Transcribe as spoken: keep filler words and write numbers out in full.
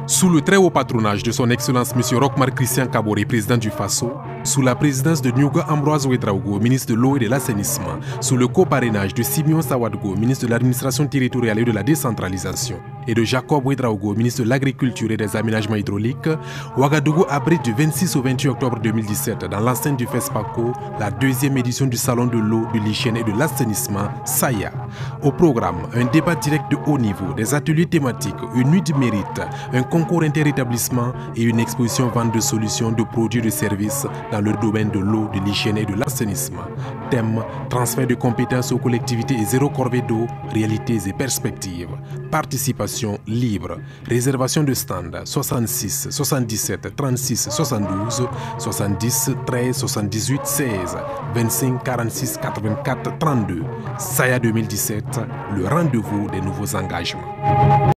Sous le très haut patronage de son Excellence M. Roch-Marc Christian Kaboré, président du Faso, sous la présidence de Ndiouga Ambroise Ouedraogo, ministre de l'eau et de l'assainissement, sous le co-parrainage de Simeon Sawadgo, ministre de l'administration territoriale et de la décentralisation, et de Jacob Ouedraogo, ministre de l'agriculture et des aménagements hydrauliques, Ouagadougou abrite du vingt-six au vingt-huit octobre deux mille dix-sept dans l'enceinte du FESPACO la deuxième édition du Salon de l'eau, de l'hygiène et de l'assainissement, SAIA. Au programme, un débat direct de haut niveau, des ateliers thématiques, une nuit du mérite, un concours inter-établissement et une exposition vente de solutions, de produits et de services dans le domaine de l'eau, de l'hygiène et de l'assainissement. Thème, transfert de compétences aux collectivités et zéro corvée d'eau, réalités et perspectives. Participation libre. Réservation de stand soixante-six soixante-dix-sept trente-six soixante-douze soixante-dix treize soixante-dix-huit seize vingt-cinq quarante-six quatre-vingt-quatre trente-deux. SAIA deux mille dix-sept, le rendez-vous des nouveaux engagements.